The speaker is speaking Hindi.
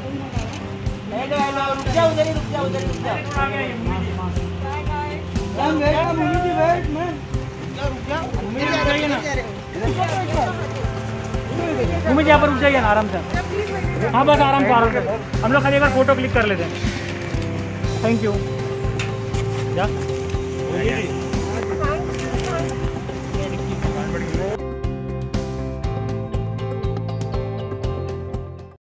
रुक जा उधर ही, रुक जा उधर ही, रुक जा। उम्मीद यहाँ पर रुक जाइए ना आराम से। हाँ बस आराम से आराम से, हम लोग खाली एक बार फोटो क्लिक कर लेते हैं। Thank you.